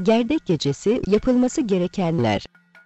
Gerdek Gecesi yapılması gerekenler.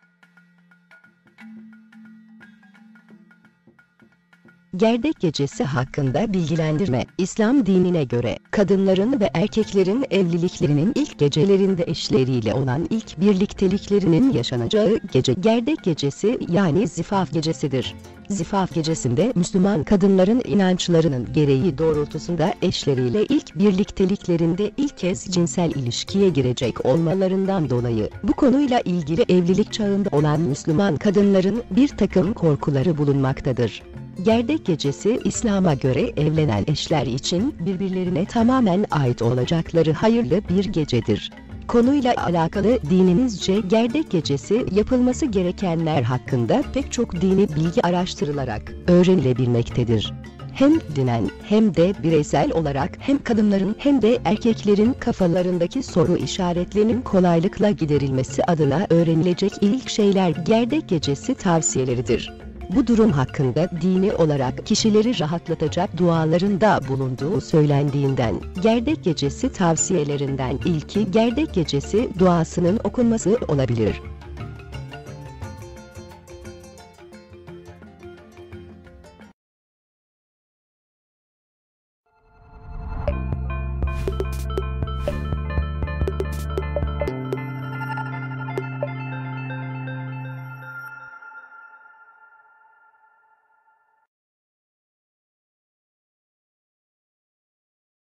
Gerdek Gecesi hakkında bilgilendirme. İslam dinine göre, kadınların ve erkeklerin evliliklerinin ilk gecelerinde eşleriyle olan ilk birlikteliklerinin yaşanacağı gece Gerdek Gecesi yani Zifaf Gecesidir. Zifaf Gecesi'nde Müslüman kadınların inançlarının gereği doğrultusunda eşleriyle ilk birlikteliklerinde ilk kez cinsel ilişkiye girecek olmalarından dolayı bu konuyla ilgili evlilik çağında olan Müslüman kadınların bir takım korkuları bulunmaktadır. Gerdek Gecesi, İslam'a göre evlenen eşler için birbirlerine tamamen ait olacakları hayırlı bir gecedir. Konuyla alakalı dinimizce Gerdek Gecesi yapılması gerekenler hakkında pek çok dini bilgi araştırılarak öğrenilebilmektedir. Hem dinen hem de bireysel olarak hem kadınların hem de erkeklerin kafalarındaki soru işaretlerinin kolaylıkla giderilmesi adına öğrenilecek ilk şeyler Gerdek Gecesi tavsiyeleridir. Bu durum hakkında dini olarak kişileri rahatlatacak dualarında bulunduğu söylendiğinden, Gerdek Gecesi tavsiyelerinden ilki Gerdek Gecesi duasının okunması olabilir.